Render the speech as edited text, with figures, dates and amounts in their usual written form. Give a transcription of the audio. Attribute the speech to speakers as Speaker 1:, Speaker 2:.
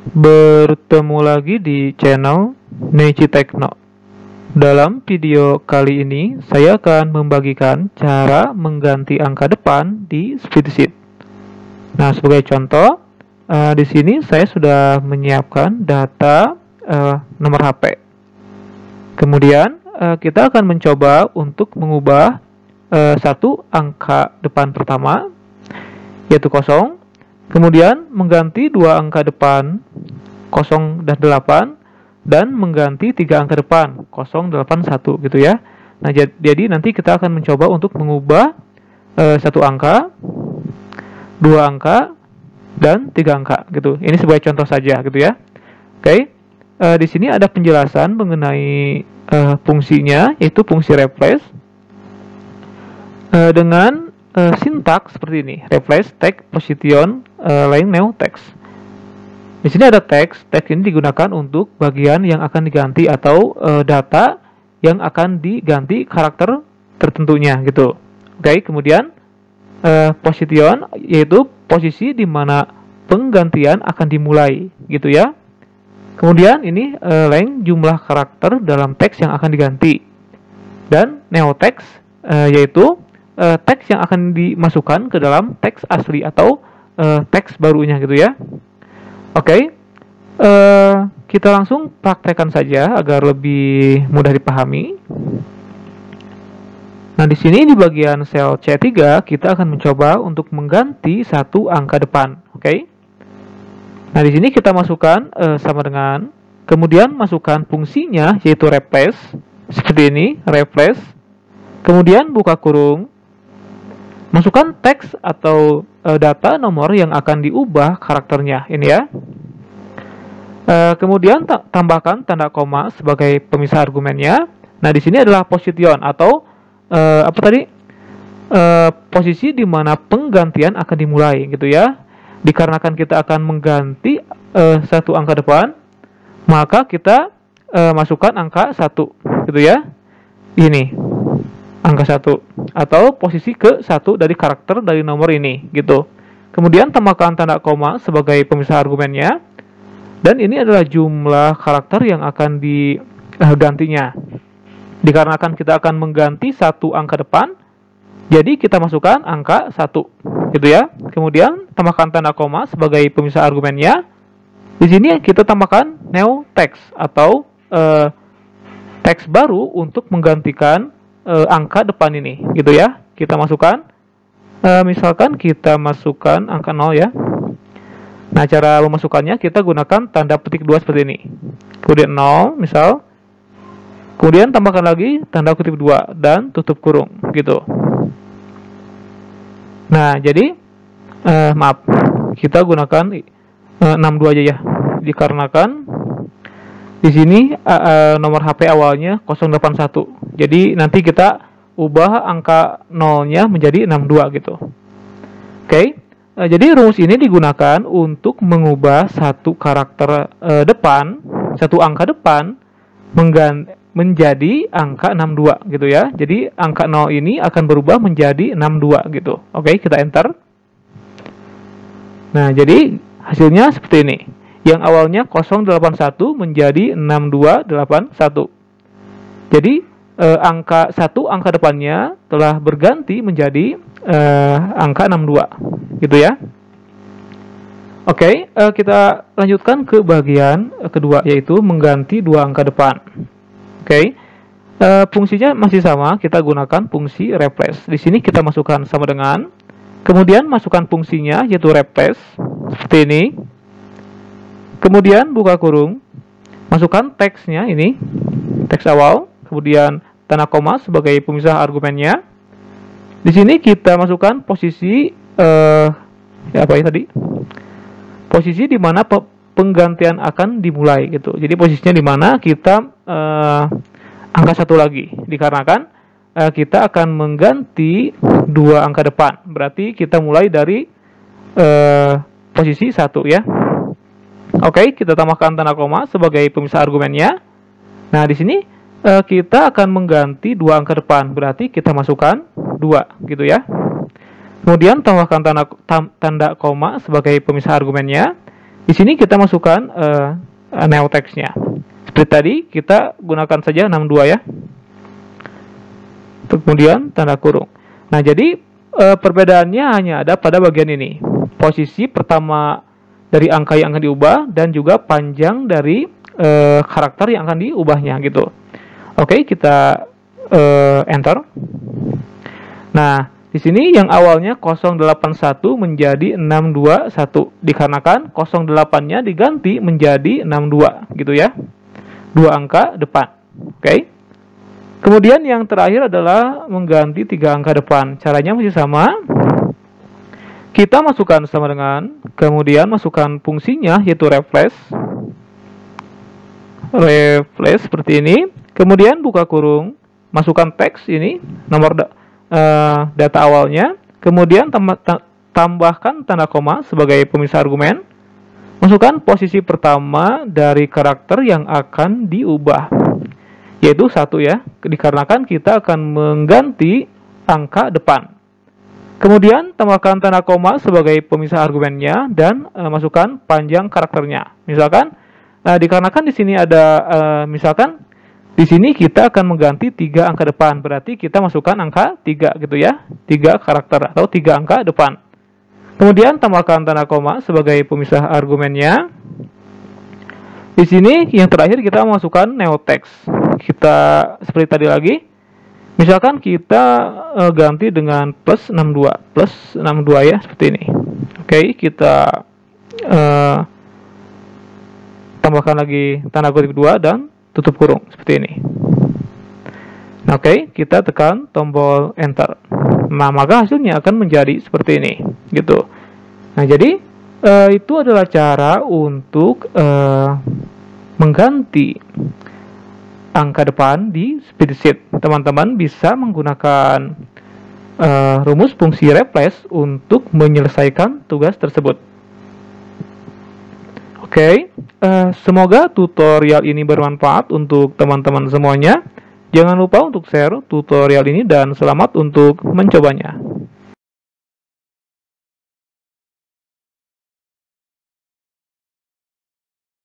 Speaker 1: Bertemu lagi di channel Neichi Tekno. Dalam video kali ini, saya akan membagikan cara mengganti angka depan di spreadsheet. Nah, sebagai contoh, di sini saya sudah menyiapkan data nomor HP. Kemudian, kita akan mencoba untuk mengubah satu angka depan pertama, yaitu 0. Kemudian mengganti dua angka depan 0 dan 8 dan mengganti tiga angka depan 0, 8, 1 gitu ya. Nah, jadi nanti kita akan mencoba untuk mengubah satu angka, dua angka dan tiga angka gitu. Ini sebagai contoh saja gitu ya. Oke. Di sini ada penjelasan mengenai fungsinya, yaitu fungsi replace dengan sintaks seperti ini: replace text position line new text. Di sini ada text ini digunakan untuk bagian yang akan diganti atau data yang akan diganti karakter tertentunya gitu. Oke, kemudian position yaitu posisi di mana penggantian akan dimulai gitu ya. Kemudian ini line jumlah karakter dalam teks yang akan diganti, dan new text yaitu teks yang akan dimasukkan ke dalam teks asli atau teks barunya gitu ya. Oke, kita langsung praktekkan saja agar lebih mudah dipahami. Nah, di sini di bagian sel C3 kita akan mencoba untuk mengganti satu angka depan. Oke. Nah, di sini kita masukkan sama dengan, kemudian masukkan fungsinya yaitu replace seperti ini, replace. Kemudian buka kurung. Masukkan teks atau data nomor yang akan diubah karakternya ini ya. Kemudian tambahkan tanda koma sebagai pemisah argumennya. Nah, di sini adalah position atau posisi di mana penggantian akan dimulai gitu ya. Dikarenakan kita akan mengganti satu angka depan, maka kita masukkan angka 1 gitu ya. Ini angka 1 atau posisi ke 1 dari karakter dari nomor ini gitu. Kemudian tambahkan tanda koma sebagai pemisah argumennya, dan ini adalah jumlah karakter yang akan digantinya. Dikarenakan kita akan mengganti satu angka depan, jadi kita masukkan angka 1 gitu ya. Kemudian tambahkan tanda koma sebagai pemisah argumennya. Di sini kita tambahkan new text atau teks baru untuk menggantikan angka depan ini gitu ya. Kita masukkan misalkan kita masukkan angka 0 ya. Nah, cara memasukkannya kita gunakan tanda petik 2 seperti ini. Kemudian 0 misal. Kemudian tambahkan lagi tanda kutip 2 dan tutup kurung gitu. Nah, jadi maaf, kita gunakan 62 aja ya. Dikarenakan di sini nomor HP awalnya 081. Jadi nanti kita ubah angka 0-nya menjadi 62 gitu. Oke. Jadi rumus ini digunakan untuk mengubah satu karakter depan, satu angka depan menjadi angka 62 gitu ya. Jadi angka 0 ini akan berubah menjadi 62 gitu. Oke, kita enter. Nah, jadi hasilnya seperti ini. Yang awalnya 081 menjadi 6281. Jadi angka 1 angka depannya telah berganti menjadi angka 62 gitu ya. Oke, kita lanjutkan ke bagian kedua, yaitu mengganti dua angka depan. Oke, fungsinya masih sama, kita gunakan fungsi replace. Di sini kita masukkan sama dengan, kemudian masukkan fungsinya yaitu replace seperti ini. Kemudian buka kurung, masukkan teksnya ini, teks awal, kemudian tanda koma sebagai pemisah argumennya. Di sini kita masukkan posisi posisi di mana penggantian akan dimulai gitu. Jadi posisinya di mana kita angka 1 lagi, dikarenakan kita akan mengganti dua angka depan. Berarti kita mulai dari posisi 1 ya. Oke, kita tambahkan tanda koma sebagai pemisah argumennya. Nah, di sini kita akan mengganti dua angka depan, berarti kita masukkan 2 gitu ya. Kemudian tambahkan tanda koma sebagai pemisah argumennya. Di sini kita masukkan neotext-nya. Seperti tadi, kita gunakan saja 62 ya. Kemudian tanda kurung. Nah, jadi perbedaannya hanya ada pada bagian ini. Posisi pertama dari angka yang akan diubah dan juga panjang dari karakter yang akan diubahnya gitu. Oke, kita enter. Nah, di sini yang awalnya 081 menjadi 621 dikarenakan 08-nya diganti menjadi 62 gitu ya. 2 angka depan. Oke. Kemudian yang terakhir adalah mengganti 3 angka depan. Caranya masih sama. Kita masukkan sama dengan, kemudian masukkan fungsinya yaitu replace. Replace seperti ini. Kemudian buka kurung, masukkan teks ini, nomor data awalnya. Kemudian tambahkan tanda koma sebagai pemisah argumen. Masukkan posisi pertama dari karakter yang akan diubah, yaitu 1 ya, dikarenakan kita akan mengganti angka depan. Kemudian tambahkan tanda koma sebagai pemisah argumennya dan masukkan panjang karakternya. Misalkan dikarenakan di sini ada misalkan di sini kita akan mengganti 3 angka depan, berarti kita masukkan angka 3 gitu ya, 3 karakter atau 3 angka depan. Kemudian tambahkan tanda koma sebagai pemisah argumennya. Di sini yang terakhir kita masukkan neotext. Kita seperti tadi lagi. Misalkan kita ganti dengan plus 62 ya, seperti ini. Oke, kita tambahkan lagi tanda kutip 2 dan tutup kurung seperti ini. Nah, oke, kita tekan tombol enter. Nah, maka hasilnya akan menjadi seperti ini, gitu. Nah, jadi itu adalah cara untuk mengganti angka depan di spreadsheet. Teman-teman bisa menggunakan rumus fungsi replace untuk menyelesaikan tugas tersebut. Oke, semoga tutorial ini bermanfaat untuk teman-teman semuanya. Jangan lupa untuk share tutorial ini dan selamat untuk mencobanya.